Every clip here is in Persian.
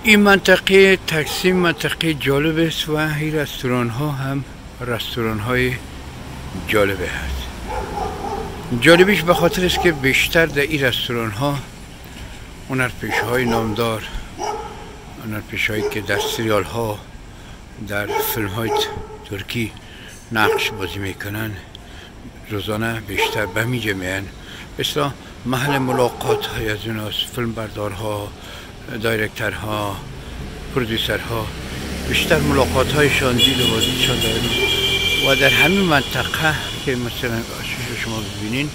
این منطقه تقسیم منطقه جالب است و این رستوران ها هم رستوران های جالبه هست. جالبیش به خاطر است که بیشتر در این رستوران ها هنرپیشه های نامدار، هنرپیشه هایی که در سریال ها، در فیلم های ترکی نقش بازی میکنن، روزانه بیشتر به میجه میان. مثلا محل ملاقات های از اون است. فیلم بردارها، دایرکترها، پرودیسرها بیشتر ملاقات هایشان دید و بازیشان داریم. و در همین منطقه که مثلا شما ببینین،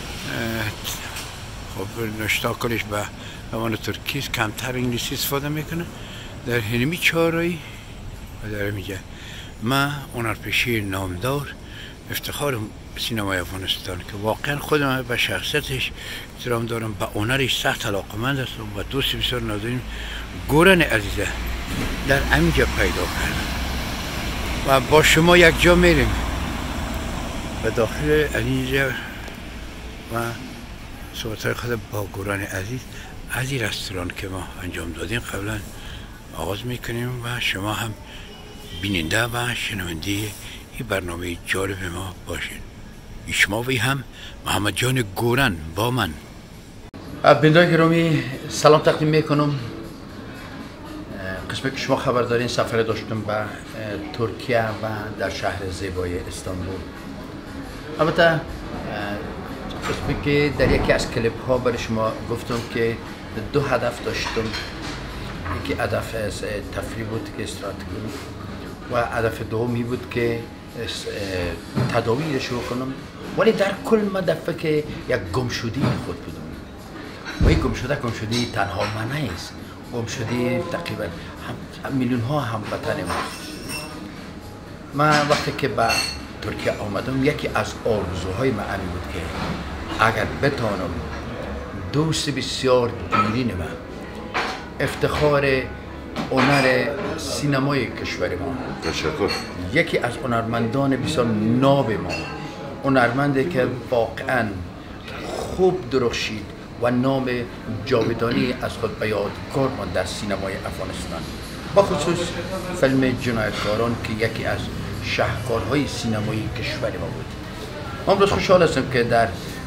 خب نشتا کلش به زبان ترکی است، کمتر انگلیسی استفاده میکنه. در همین چهارراه و در میگه ما هنرپیشه نامدار، افتخار سینمای افغانستان که واقعا خودم به شخصیتش احترام دارم، به هنرش سخت علاقه‌مند هستم و دوست بسیار نازنین گورن عزیزه در همینجا پیدا کردم و با شما یک جا میریم به داخل اینجا و صحبت‌های خود با گورن عزیز از این رستوران که ما انجام دادیم قبلا آغاز میکنیم و شما هم بیننده و شنونده این برنامه جالب ما باشین. شما وی هم محمد جان گورن با من. بینندگان گرامی سلام تقدیم میکنم. قسمی که شما خبر دارین سفر داشتم به ترکیه و در شهر زیبای استانبول. البته قسمی که در یکی از کلیپ ها برای شما گفتم که دو هدف داشتم. یکی هدف از تفریح بود که استراحت کنم و هدف دومی بود که تداوی شروع کنم، ولی در کل ما دفعه که یک گمشدگی خود بودم و این گمشدگی تنها من نیست، گمشدگی تقریبا میلیون ها هموطن ما. وقتی که به ترکیه آمدم یکی از آرزوهای من همین بود که اگر بتانم دوست بسیار دیرین من، افتخار هنر سینمای کشور ما، تشکر، یکی از هنرمندان بسیار ناب ما، هنرمندی که واقعا خوب درخشید و نام جاودانی از خود به یادگار ماند در سینمای افغانستان، با خصوص فیلم جنایتکاران که یکی از شاهکارهای سینمایی کشور ما بود. من امروز خوشحال هستم که در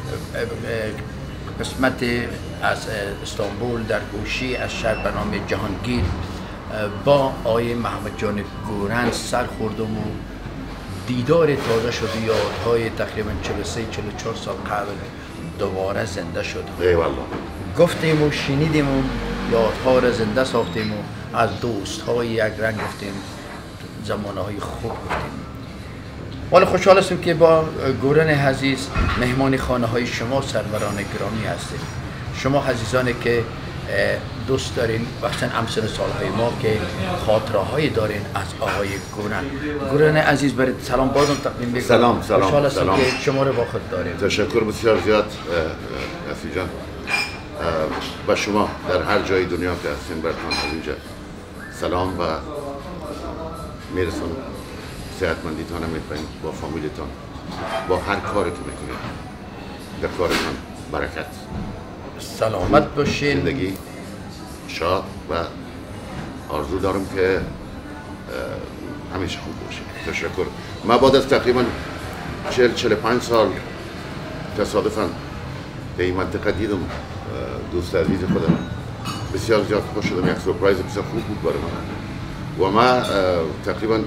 قسمت از استانبول در گوشی از شهر به نام جهانگیر با آقای محمد جان گورن سر خوردم و دیدار تازه شد، یادهای تقریبا 43-44 سال قبل دوباره زنده شد. ایوالله. گفتیم و شنیدیم و یادها را زنده ساختیم و از دوستهای یک رنگ گفتیم، زمانهای خوب گفتیم. ولی خوشحال هستیم که با گورن عزیز مهمان خانه های شما سروران گرامی هستیم. شما عزیزانی که دوست دارین وقتا امثال سالهای ما که خاطره هایی دارین از آقای گورن عزیز، برای سلام بازم تقدیم میکنم. سلام. خوشحال هستم که شما رو با خود داریم. تشکر بسیار زیاد اسی جان. با شما در هر جای دنیا که هستیم براتون از اینجا سلام و میرسونم. صحتمندیتان هم می‌خواهیم با فامیلتان، با هر کاری که میکنید در کارتان برکت، سلامت باشین، زندگی شاد و آرزو دارم که همیشه خوب باشید. تشکر. من بعد از تقریبا 40-45 سال تصادفاً به این منطقه دیدم دوست عزیز خودم، بسیار زیاد خوش شدم. یک سورپرایز بسیار خوب بود برای من و من تقریبا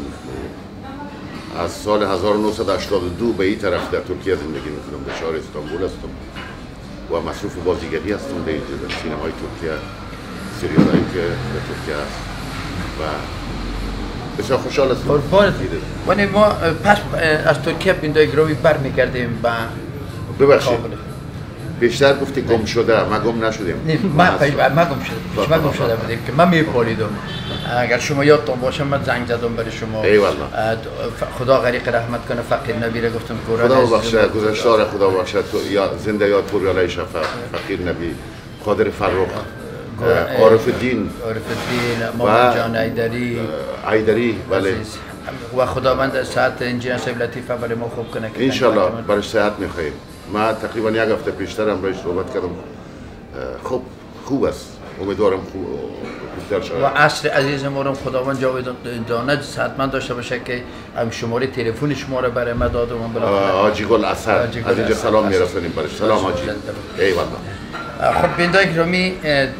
از سال 1982 به این طرف در ترکیه زندگی میکنم، در شهر استانبول هستم و مصروف بازیگری هستم در سینمای ترکیه، سریال هایی که در ترکیه هست و بسیار خوشحال هستم. ولی ما پس از ترکیه بینندگان گرامی برمیگردیم به ببخشید بیشتر گفتی گم شده، ما گم نشدیم. ما گم شده بودیم که من میپالیدم. اگر شما یادتون باشه من زنگ زدم برای شما. ایوالله. خدا غریق رحمت کنه فقیر نبی را گفتم گورن خدا بخشه، گذشته خدا بخشه، زنده یاد پوریاله شفا، فقیر نبی، قادر فرخ، عارف الدین محمد جان ایدری بله، و خداوند صحت انجینیر صاحب لطیفه برای ما خوب کنه که انشالله برای صحت میخواهیم. ما تقریبا یک هفته پیشتر هم برایش صحبت کردم. خوب است امیدوارم بهتر شود. و عصر عزیز ما رو خداوند جاودانه حتما داشته باشه که هم شماره تلفن شما رو برای ما داد و من بالاخره حاجی گل اسد از اینجا سلام میرسونیم برش. سلام حاجی. ایوالله. خب بینندگان گرامی،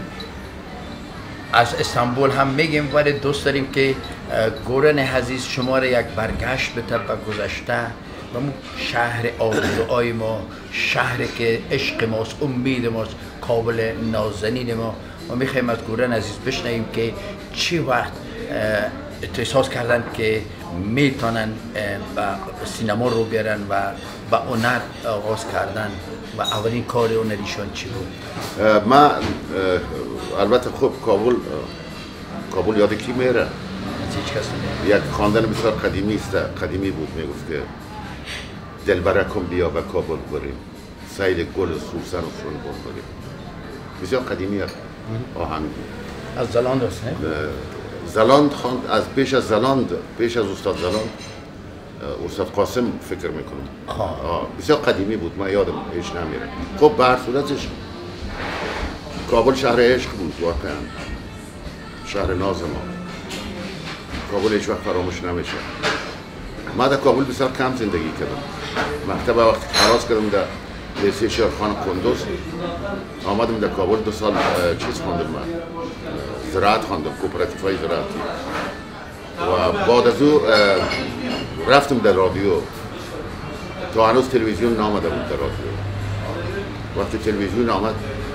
از استانبول هم میگیم ولی دوست داریم که گورن عزیز شما را یک برگشت بده به گذشته و اون شهر آرزوهای ما، شهری که عشق ماست، امید ماست، کابل نازنین ما. و میخوایم از گورن عزیز بشنویم که چی وقت احساس کردن که میتونن به سینما رو بیارن و به هنر آغاز کردن و اولین کار هنریشان چی بود؟ من البته خب کابل یاد کی میره؟ هیچ کس نمیره. یک خواندن بسیار قدیمی بود، میگفت که دلبرکم بیا به کابل بریم، سیل گل سوسن و سنبل بریم. بسیار قدیمی آهنگ بود. از زلاند هست نه؟ زلاند خواند، از پیش از استاد زلاند، استاد قاسم فکر میکنم. بسیار قدیمی بود، من یادم هیچ نمیره. خب به هر صورتش کابل شهر عشق بود، واقعا شهر ناز ما. کابل هیچ وقت فراموش نمیشه. من در کابل بسیار کم زندگی کردم. مکتب وقتی خلاص کردم در لیسه شیرخان قندوز، آمدم در کابل 2 سال چیز خواندم، من زراعت خواندم، کوپراتیفای زراعتی. و بعد از او رفتم در رادیو. تا هنوز تلویزیون نامده بود در رادیو. وقتی تلویزیون آمد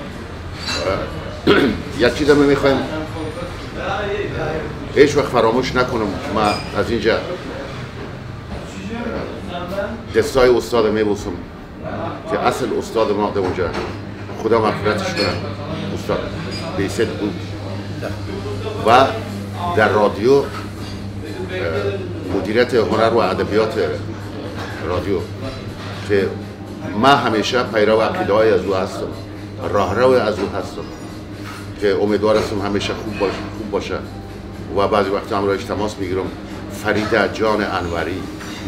یک چیز می میخوایم هیچ وقت فراموش نکنم. من از اینجا دستای استاد میبوسم که اصل استاد ما در اونجا، خدا مغفرتش کنه، استاد بیست بود. و در رادیو مدیریت هنر و ادبیات رادیو که من همیشه پیرو عقیده های از او هستم، راهرو از او هستم که امیدوار هستم همیشه خوب باشه. و بعضی وقتا هم را تماس میگیرم. فرید جان انوری،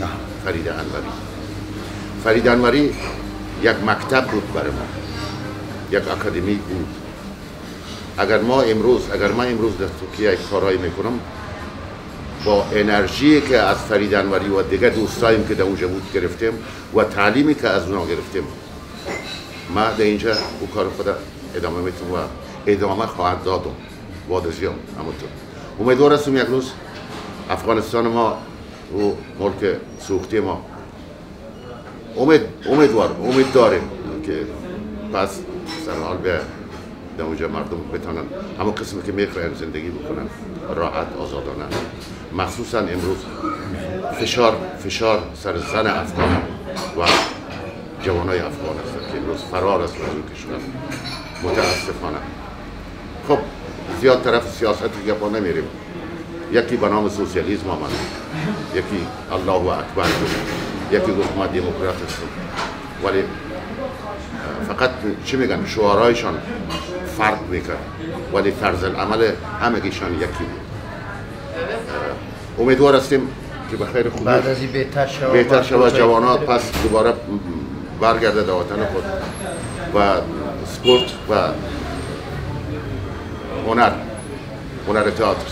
فرید انوری یک مکتب بود برای ما، یک اکادمی بود. اگر من امروز در ترکیه یک کارایی میکنم، با انرژی که از فرید انوری و دیگه دوستاییم که در اونجا بود گرفتیم و تعلیمی که از اونا گرفتیم، من در اینجا او کار خود ادامه میتونم و ادامه خواهد دادم بعد از یام. همونطور امیدوار هستم یک روز افغانستان ما و ملک سوختی ما، امید داریم که پس سرحال به در اونجا مردم بتونن همون قسمی که میخواین زندگی بکنن راحت آزادانه. مخصوصا امروز فشار سر زن افغان و جوانای افغان است که امروز فرار است از این کشور متاسفانه. خب زیاد طرف سیاست دیگه با نمیریم. یکی به نام سوسیالیسم آمد، یکی الله اکبر، یکی گفت ما دموکرات هستم. ولی فقط چی میگن شعارهایشان فرق میکرد ولی طرز العمل همگیشان یکی بود. امیدوار هستیم که بخیر خوبی بعد از این بهتر شود، جوانات پس دوباره برگرده در وطن خود و سپورت و هنر تئاتر،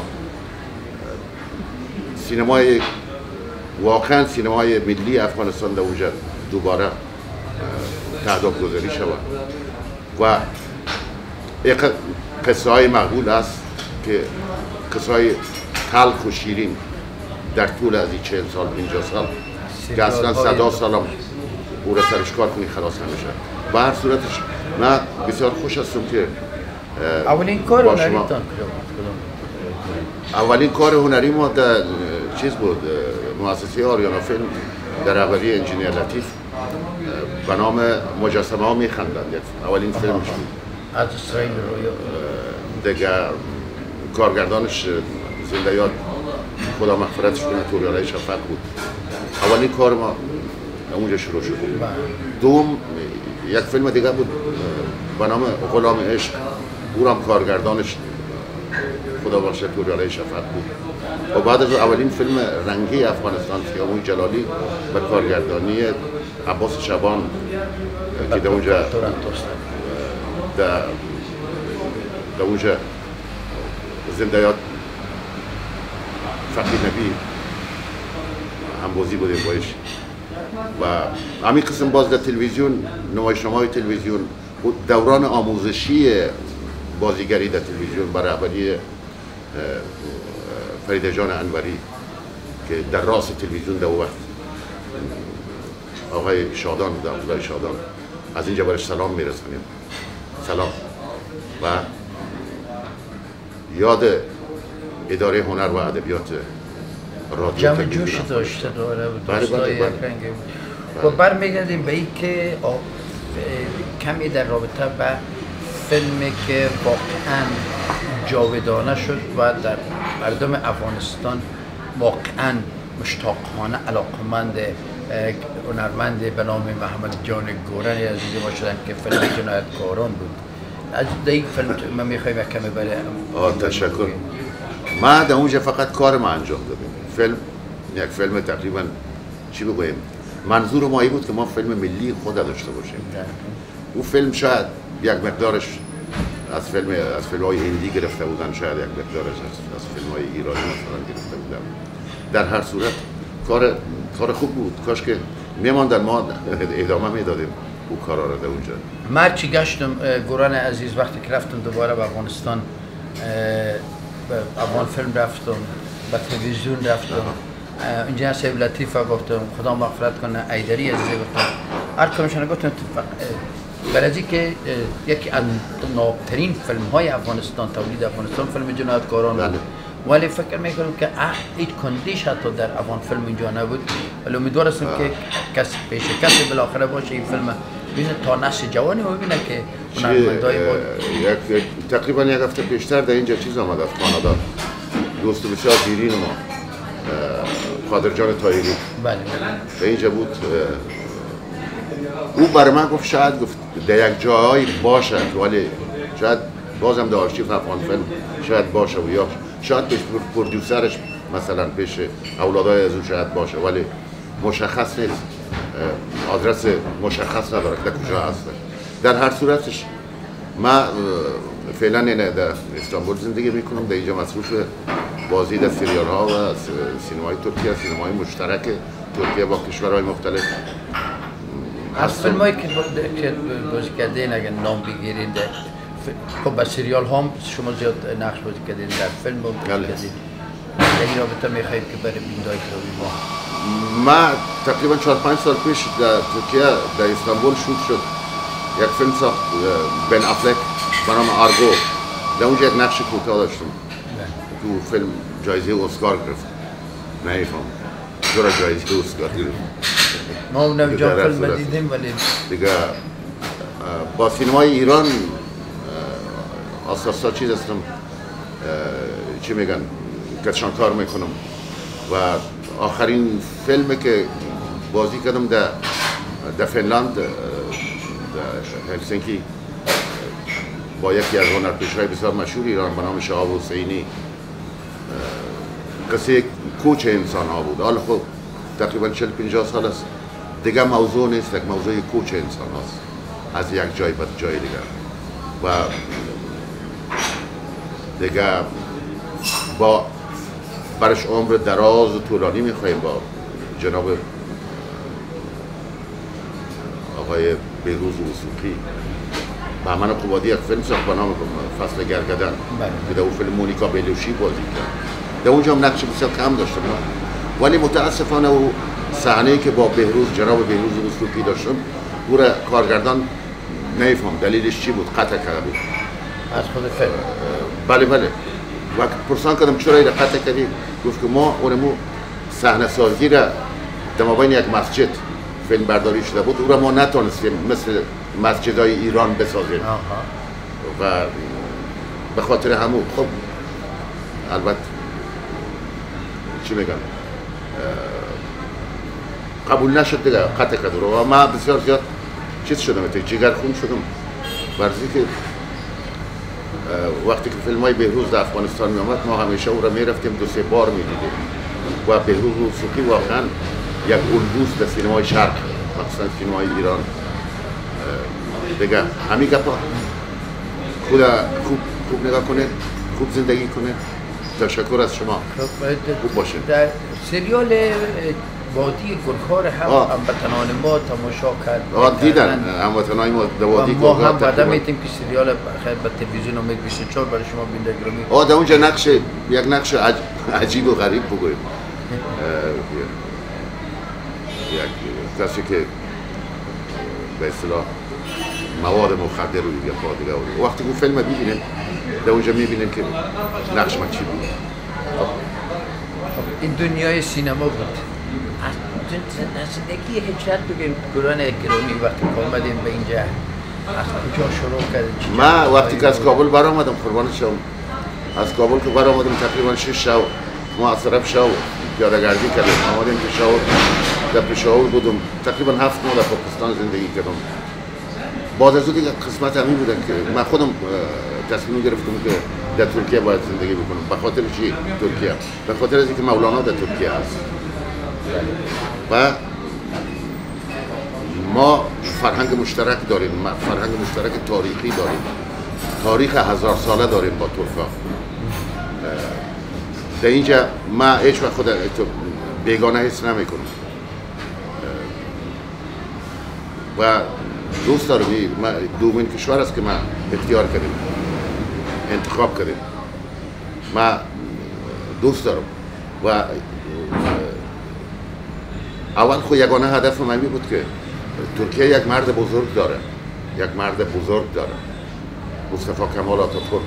سینمای واقعا سینمای ملی افغانستان در اونجا دوباره تعداد گذاری شود و یک قصه های مقبول است که قصه های تلخ و شیرین در طول از این 40 سال 50 سال که اصلا 100 سال هم او را سرش کار کنی خلاص نمیشه. به هر صورتش من بسیار خوش هستم که اولین کار هنری ما در چیز بود، مؤسسه آریانا فیلم در رهبری انجینیر لطیف به نام مجسمه ها میخندند. اولین فیلمش بود. از اسرائیل دیگه کارگردانش زنده یاد خدا مغفرتش کنه توریاله شفق بود. اولین کار ما اونجا شروع شد. دوم یک فیلم دیگه بود به نام غلام عشق، او هم کارگردانش خدا بخشد توریاله شفق بود. و بعد از اولین فیلم رنگی افغانستان سیاموی جلالی به کارگردانی عباس شبان که در اونجا در اونجا زندیات فقیر نبی هم بازی بودیم بایش و همین قسم باز در تلویزیون نمایشنامه‌های تلویزیون دوران آموزشی بازیگری در تلویزیون با رهبری فرید جان انوری که در راس تلویزیون در وقت آقای شادان عبدالله شادان از اینجا برش سلام میرسانیم سلام و یاد اداره هنر و ادبیات رادیو جمع جوش داشته داره دوستای رنگی و برمیگردیم به این که کمی در رابطه با فیلمی که واقعا جاودانه شد و در مردم افغانستان واقعا مشتاقانه علاقمند هنرمند به نام محمد جان گورانی از اینجا ما شدن که فیلم جنایتکاران بود. از این فیلم ما میخوایم کمی برای تشکر. ما در اونجا فقط کار ما انجام دادیم. فیلم یک فیلم تقریبا چی بگویم منظور ما این بود که ما فیلم ملی خود داشته باشیم. اون فیلم شاید یک مقدارش از فیلم‌های هندی گرفته بودن، شاید یک مقدارش از فیلم‌های ایرانی مثلا گرفته بودن. در هر صورت کار خوب بود. کاش که میماندن ما ادامه میدادیم اون کارا رو در اونجا. مرچی گشتم گوران عزیز وقتی که رفتم دوباره به افغانستان به افغان فیلم رفتم، به تلویزیون رفتم. اینجا سیب لطیفه گفتم خدا مغفرت کنه، ایدری عزیز گفتم هر کمشان گفتم برای که یکی از نابترین فیلم های افغانستان تولید افغانستان فیلم جنایتکاران بود. ولی فکر میکنم که هیچ کندیش حتی در افغان فیلم اینجا نبود. ولی امیدوار هستم که کسی بالاخره باشه این فیلم ببینه تا نسل جوانی ببینه که هنرمندای بود. تقریبا یک هفته پیشتر در اینجا چیز آمد از کانادا، دوست بسیار دیرین ما قادر جان طاهری بله در اینجا بود. او برای من گفت شاید گفت در یک جایی باشه ولی شاید بازم در آرشیو افغان فیلم شاید باشه و یا شاید پیش پرودیوسرش مثلا پیش اولادای از اون شاید باشه ولی مشخص نیست، آدرس مشخص نداره که کجا هست. در هر صورتش من فعلا در استانبول زندگی میکنم، در اینجا مصروف بازی در سریال ها و سینمای ترکیه، سینمای مشترک ترکیه با کشورهای مختلف. از فیلم هایی که بازی کردین اگر نام بگیرین خب با سریال هم شما زیاد نقش بازی کردین، در فیلم بازی کردین، در این رابطه میخواید که برای بیندای کروی ما تقریبا 4-5 سال پیش در ترکیه در استانبول شوت شد یک فیلم ساخت بن افلک به نام آرگو. در اونجا یک نقش کوتاه داشتم. تو فیلم جایزه اسکار گرفت. نمیفهم چرا جایزه اسکار گرفت. ما اونم جا فیلم دیدیم ولی دیگه با سینمای ایران اساسا چیز هستم چی میگن کشان کار میکنم و آخرین فیلمی که بازی کردم در فنلاند در هلسینکی با یکی از هنرپیشه‌های بسیار مشهور ایران به نام شهاب حسینی قصه کوچ انسان ها بود. حالا خب تقریبا 40-50 سال است دیگه موضوع نیست، یک موضوع کوچ انسان هاست از یک جای به جای دیگه و دیگه با برش عمر دراز و طولانی میخواییم با جناب آقای بهروز وثوقی و من قوادی یک فیلم ساخت به نام فصل گرگدن که در اون فیلم مونیکا بیلوشی بازی کرد. در اونجا هم نقش بسیار کم داشتم ولی متاسفانه او صحنه‌ای که با جناب بهروز وثوقی داشتم او را کارگردان نمیفهم دلیلش چی بود قطع کرده بود از خود فیلم. بله وقت پرسان کردم چرا این قطع کردی؟ گفت که ما اونمو صحنه سازی را در مابین یک مسجد فیلم برداری شده بود او را ما نتونستیم مثل مسجدهای ایران بسازیم و به خاطر همون خب البته چی میگم قبول نشد دیگه قطع کرد و ما بسیار زیاد چیز شدم جگر خون شدم برزی که وقتی که فیلم های بهروز در افغانستان می آمد ما همیشه او را می رفتیم 2-3 بار می دیدیم و بهروز وثوقی واقعا یک الگوست در سینمای شرق مخصوصا سینمای ایران دیگه همین گپا خوب خوب نگاه کنید، خوب زندگی کنید. تشکر از شما. خوب باشه. در سریال وادی گلخار هم هموطنان ما تماشا کرد. دیدن هموطنان ما در وادی گلخار. ما هم بعدا میتیم که سریال خیر به تلویزیون امید 24 برای شما بیننده گرامی. در اونجا یک نقش عجیب و غریب بگویم. یک کسی که به اصطلاح مواد مخدر رو یا پادگاه وقتی اون فیلم ببینیم در اونجا میبینیم که نقش من چی بود. این دنیای سینما بود. از زندگی هجرت بگیم گران گرامی وقتی آمدیم به اینجا از کجا شروع کردیم؟ من وقتی که از کابل برآمدم قربان شم، از کابل که برآمدم تقریبا 6 شب ما از طرف شب پیاده‌گردی کردیم آمدیم پشاور. در پشاور بودم تقریبا 7 ماه در پاکستان زندگی کردم. بعد از اون دیگه قسمت همین بودن که من خودم تصمیم گرفتم که در ترکیه باید زندگی بکنم. به خاطر چی ترکیه؟ به خاطر اینکه مولانا در ترکیه هست و ما فرهنگ مشترک داریم، فرهنگ مشترک تاریخی داریم، تاریخ 1000 ساله داریم با ترکا. در اینجا من هیچ وقت خود بیگانه حس نمیکنم و دوست دارم. دومین کشور است که ما اختیار کردیم، انتخاب کردیم. من دوست دارم و اول خود یگانه هدف من بود که ترکیه یک مرد بزرگ داره، یک مرد بزرگ داره، مصطفی کمال آتاتورک،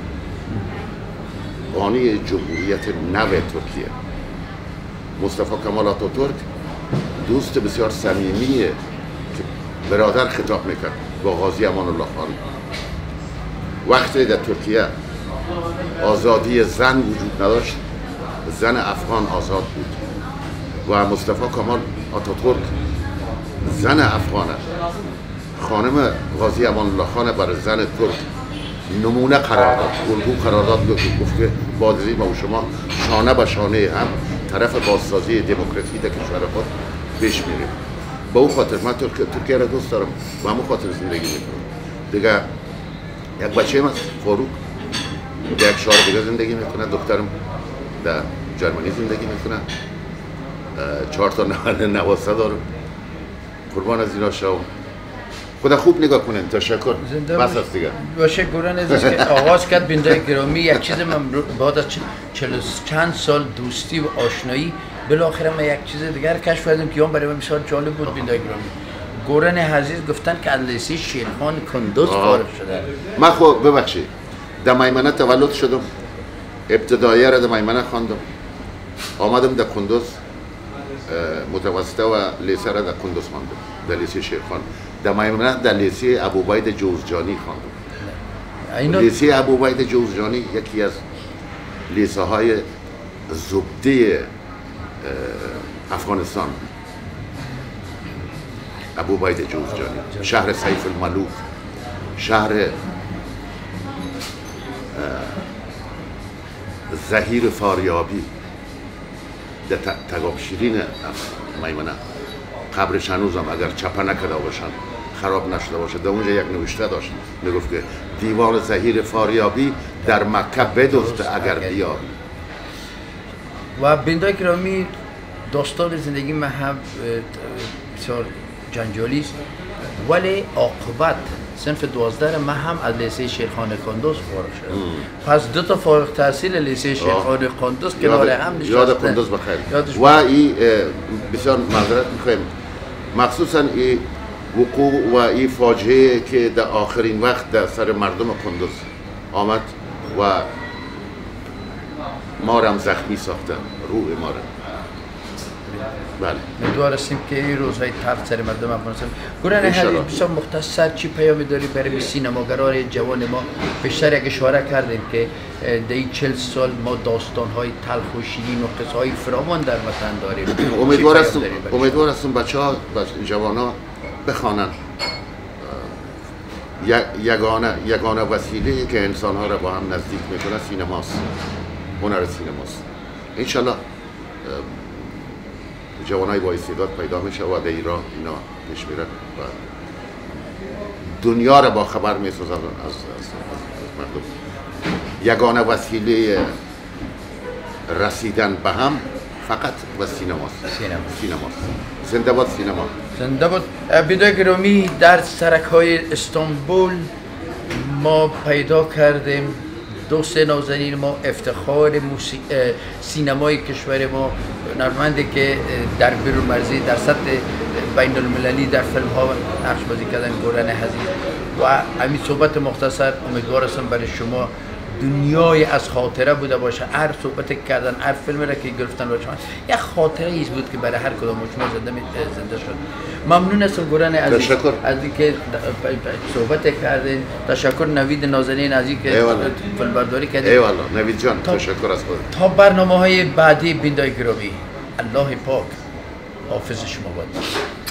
بانی جمهوریت نو ترکیه. مصطفی کمال آتاتورک دوست بسیار صمیمیه که برادر خطاب میکرد با غازی امان الله خان. وقتی در ترکیه آزادی زن وجود نداشت، زن افغان آزاد بود و مصطفی کمال آتاتورک زن افغانه، خانم غازی امان الله خان برای زن ترک نمونه قرار داد، الگو قرار داد، گفت که بادری ما و شما شانه به شانه هم طرف بازسازی دموکراسی در کشور خود پیش میریم. با اون خاطر من ترکیه را دوست دارم و همون خاطر زندگی میکنم. دیگه یک بچه هم از فاروق در یک شهر دیگه زندگی میکنه، دخترم در جرمنی زندگی میکنه، 4 تا نواسه دارم. قربان از اینا شو. خدا خوب نگاه کنین. تشکر. بس است دیگه. باشه گران عزیز که آغاز کرد بیننده گرامی. یک چیز من بعد از 40 چند سال دوستی و آشنایی بالاخره من یک چیز دیگر کشف کردم که اون برای من بسیار جالب بود. بیننده گرامی گران عزیز گفتن که از لیسه شیرخان کندوز فارغ شده. من خب ببخشید در میمنه تولد شدم، ابتداییه را در میمنه خواندم، آمدم در کندوز متوسطه و لیسه را در کندوز خواندم، در لیسه شیرخان. در میمنه در لیسه ابوعبید جوزجانی خواندم. لیسه ابوعبید جوزجانی یکی از لیسه های زبده افغانستان. ابوعبید جوزجانی، شهر سیف الملوک، شهر ظهیر فاریابی در تگاب شیرین میمنه. قبرش هنوزم اگر چپه نکرده باشن خراب نشده باشه، در اونجا یک نوشته داشت میگفت که دیوار ظهیر فاریابی در مکه بدزد اگر بیابی. و بیننده گرامی داستان زندگی من هم بسیار جنجالی است ولی عاقبت صنف 12 من هم از لیسه شیرخان کندوز فارغ شدم. پس 2 تا فارغ التحصیل لیسه شیرخان کندوز کنار هم نشستن. یاد کندوز بخیر. و این بسیار معذرت میخوایم مخصوصا این وقوع و این فاجعه که در آخرین وقت در سر مردم کندوز آمد و ما را هم زخمی ساختن، روح ما را. بله. امیدوار هستیم که این روزهای تلخ سر مردم افغانستان. گران عزیز بسیار مختصر چی پیامی داری برای سینماگران جوان ما؟ بیشتر یک اشاره کردیم که در این 40 سال ما داستان‌های تلخ و شیرین و قصه‌های فراوان در وطن داریم. امیدوار هستم بچه‌ها جوان‌ها بخوانند. یگانه وسیله‌ای که انسان‌ها را با هم نزدیک می‌کنه سینماست. هنر سینماست. انشالله جوانای با استعداد پیدا میشه و در ایران اینا پیش میرن و دنیا را با خبر میسازن از مردم. یگانه وسیله رسیدن به هم فقط و سینماست. سینماست. زنده باد سینما. زنده باد. بیدای گرامی، در سرک‌های استانبول ما پیدا کردیم دوست نازنین ما، افتخار سینمای کشور ما، هنرمندی که در بیرون مرزی در سطح بین المللی در فیلم ها نقش بازی کردن، گورن عزیز. و همین صحبت مختصر امیدوار هستم برای شما دنیای از خاطره بوده باشه. هر صحبت کردن، هر فیلم را که گرفتن رو شما یک خاطره ایست بود که برای هر کدام شما زنده شد. ممنون هستم گورن عزیز تشکر از اینکه صحبت کردین. تشکر نوید نازنین از اینکه فیلمبرداری کردین. ایوالله نوید جان، تشکر از خود. تا برنامه‌های بعدی بیندای گرامی، الله پاک حافظ شما باد.